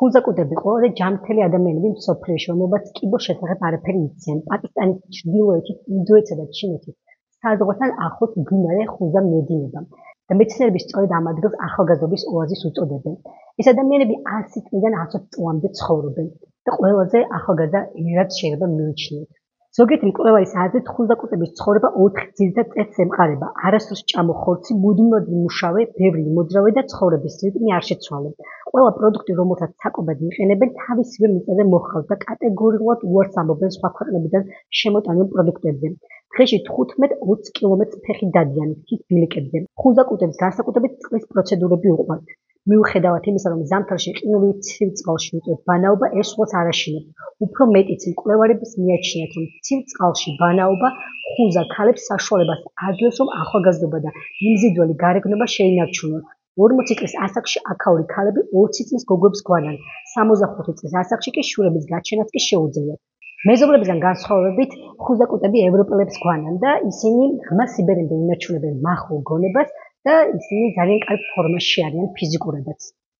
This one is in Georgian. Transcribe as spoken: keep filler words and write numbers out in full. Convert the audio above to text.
ხუზაკუდები ყველაზე ჯანმრთელი ადამიანები მსოფლიოში, რომელმაც კიბოს შესახებ არაფერი იციან. პაკისტანის ჩრდილოეთით, ინდოეთსა და ჩინეთის საზღვართან ახლოს მდინარე ხუზა მიედინება და მეცნიერები სწორედ ამ ადგილს ახალგაზრდობის ოაზისს უწოდებენ. ეს ადამიანები ასი წლიდან ათი წლამდე ცხოვრობენ და ყველაზე ახალგაზრდა ერად შეიძლება მიიჩნიოთ. ზოგიერთი მკვლევარის აზრით, ხუზაკუდების ცხოვრება ოთხ ძირითად წესს ემყარება: არასდროს ჭამო ხორცი, მუდმივად იმუშავე, ბევრი იმოძრავე და ცხოვრების რიტმი არ შეცვალე. ყველა პროდუქტი, რომელსაც საკვებად იყენებენ, თავისივე მიწაზე მოჰყავთ და კატეგორიულად უარს ამბობენ სხვა ქვეყნებიდან შემოტანილ პროდუქტებზე. დღეში თხუთმეტ ოცი კილომეტრს ფეხით დადიან მთის ბილიკებზე. ხუზაკუდებს განსაკუთრებით წყლის პროცედურები უყვართ. მიუხედავად იმისა, რომ ზამთარში ყინული ცივ წყალში უწევთ ბანაობა, ეს სულაც არ აშინებს. უფრო მეტიც, მკვლევარებს მიაჩნიათ, რომ ცივ წყალში ბანაობა ხუზა ქალებს საშუალებას აძლევს, რომ ახალგაზრდობა და მიმზიდველი გარეგნობა შეინარჩუნონ. ორმოცი წლის ასაკში აქაური ქალები ოცი წლის გოგოებს გვანან, სამოცდახუთი წლის ასაკში კი შვილების გაჩენაც კი შეუძლიათ. მეზობლებისგან განსხვავებით, ხუზაკუდები ევროპელებს გვანან და ისინი ღრმა სიბერემდე ინარჩუნებენ მახვილ გონებას და ისინი ძალიან კარგ ფორმაში არიან ფიზიკურადაც.